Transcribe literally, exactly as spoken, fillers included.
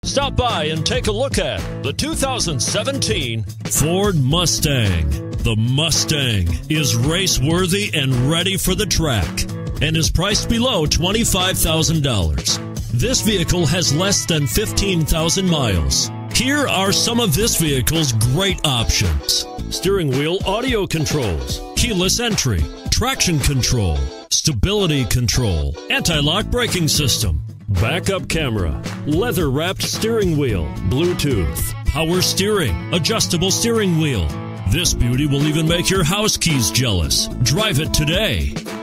Stop by and take a look at the two thousand seventeen Ford Mustang. The Mustang is race-worthy and ready for the track and is priced below twenty-five thousand dollars. This vehicle has less than fifteen thousand miles. Here are some of this vehicle's great options: steering wheel audio controls, keyless entry, traction control, stability control, anti-lock braking system, backup camera, leather-wrapped steering wheel, Bluetooth, power steering, adjustable steering wheel. This beauty will even make your house keys jealous. Drive it today.